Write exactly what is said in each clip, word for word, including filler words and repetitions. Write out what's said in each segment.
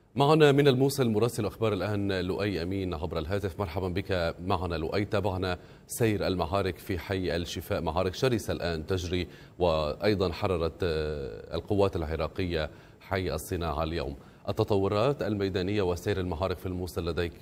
معنا من الموصل مراسل أخبار الآن لؤي أمين عبر الهاتف. مرحبا بك معنا لؤي. تابعنا سير المعارك في حي الشفاء، معارك شرسة الآن تجري، وأيضا حررت القوات العراقية حي الصناعة اليوم. التطورات الميدانية وسير المعارك في الموصل لديك؟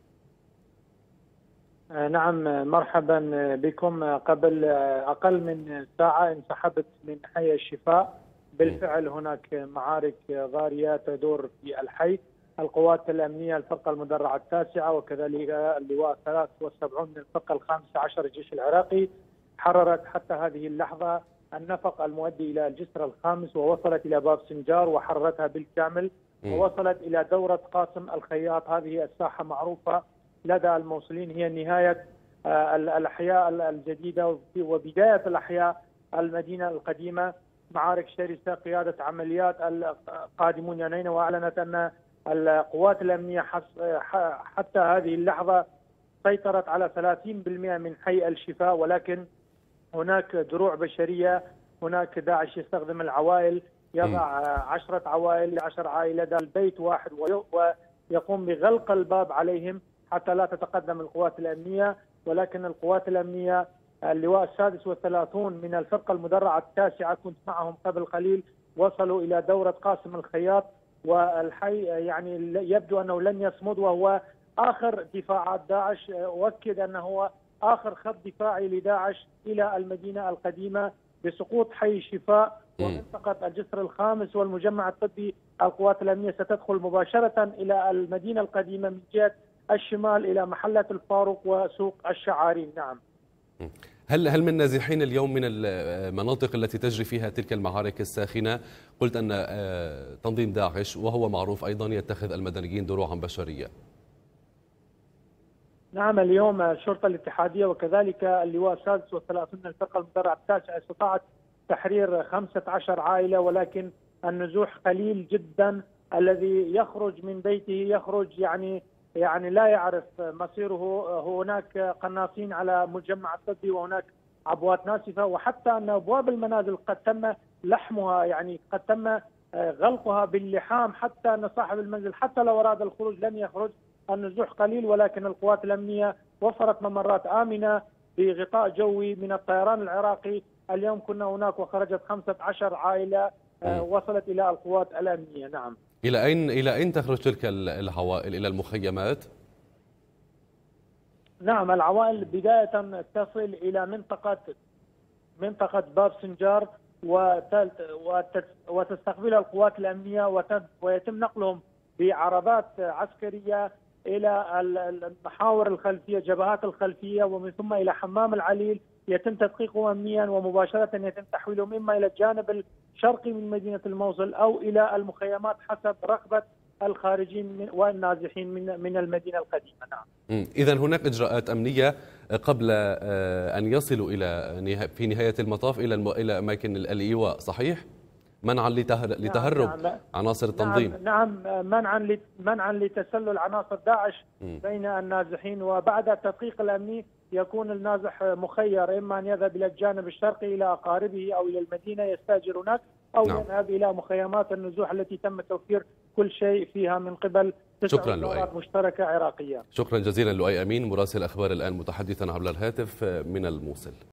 نعم، مرحبا بكم. قبل أقل من ساعة انسحبت من حي الشفاء. بالفعل هناك معارك ضارية تدور في الحي. القوات الأمنية الفرقة المدرعة التاسعة وكذلك اللواء الثلاث والسبعون من الفرقة الخامسة عشر الجيش العراقي حررت حتى هذه اللحظة النفق المؤدي إلى الجسر الخامس، ووصلت إلى باب سنجار وحررتها بالكامل، ووصلت إلى دورة قاسم الخياط. هذه الساحة معروفة لدى الموصلين، هي نهاية الأحياء الجديدة وبداية الأحياء المدينة القديمة. معارك شرسة، قيادة عمليات القادمون يناير، وأعلنت أن القوات الأمنية حتى هذه اللحظة سيطرت على ثلاثين بالمئة من حي الشفاء، ولكن هناك دروع بشرية. هناك داعش يستخدم العوائل، يضع عشرة عوائل لعشر عائلة داخل البيت واحد ويقوم بغلق الباب عليهم حتى لا تتقدم القوات الأمنية. ولكن القوات الأمنية اللواء السادس والثلاثون من الفرقة المدرعة التاسعة، كنت معهم قبل قليل، وصلوا إلى دورة قاسم الخياط، والحي يعني يبدو أنه لن يصمد، وهو آخر دفاعات داعش. أؤكد أنه هو آخر خط دفاعي لداعش إلى المدينة القديمة. بسقوط حي الشفاء ومنطقة الجسر الخامس والمجمع الطبي، القوات الأمنية ستدخل مباشرة إلى المدينة القديمة من جهة الشمال إلى محلة الفاروق وسوق الشعارين. نعم. هل هل من نازحين اليوم من المناطق التي تجري فيها تلك المعارك الساخنة؟ قلت أن تنظيم داعش وهو معروف أيضا يتخذ المدنيين دروعا بشرية. نعم، اليوم الشرطة الاتحادية وكذلك اللواء السادس والثلاثون من الفرقة المدرعة التاسعة استطاعت تحرير خمسة عشر عائلة، ولكن النزوح قليل جدا. الذي يخرج من بيته يخرج يعني يعني لا يعرف مصيره. هناك قناصين على مجمع الطبي، وهناك عبوات ناسفة، وحتى أن أبواب المنازل قد تم لحمها، يعني قد تم غلقها باللحام، حتى أن صاحب المنزل حتى لو أراد الخروج لن يخرج. النزوح قليل، ولكن القوات الأمنية وفرت ممرات آمنة بغطاء جوي من الطيران العراقي. اليوم كنا هناك وخرجت خمسة عشر عائلة وصلت إلى القوات الأمنية. نعم. إلى أين إلى أين تخرج تلك العوائل؟ إلى المخيمات؟ نعم، العوائل بداية تصل إلى منطقة منطقة باب سنجار وتستقبلها القوات الأمنية، ويتم نقلهم بعربات عسكرية إلى المحاور الخلفية، جبهات الخلفية، ومن ثم إلى حمام العليل. يتم تدقيقهم أمنيا، ومباشرة يتم تحويلهم إما إلى الجانب الشرقي من مدينة الموصل أو إلى المخيمات حسب رغبة الخارجين والنازحين من من المدينة القديمة. نعم. إذا هناك إجراءات أمنية قبل أن يصلوا إلى في نهاية المطاف إلى إلى أماكن الإيواء، صحيح؟ منعا لتهرب نعم نعم عناصر التنظيم. نعم, نعم منعا منعا لتسلل عناصر داعش م. بين النازحين. وبعد التدقيق الأمني يكون النازح مخير، إما أن يذهب إلى الجانب الشرقي إلى أقاربه أو إلى المدينة يستأجر هناك، أو نعم. يذهب إلى مخيمات النزوح التي تم توفير كل شيء فيها من قبل تسع وزارات مشتركة عراقية. شكرا جزيلا لؤي أمين مراسل أخبار الآن متحدثا عبر الهاتف من الموصل.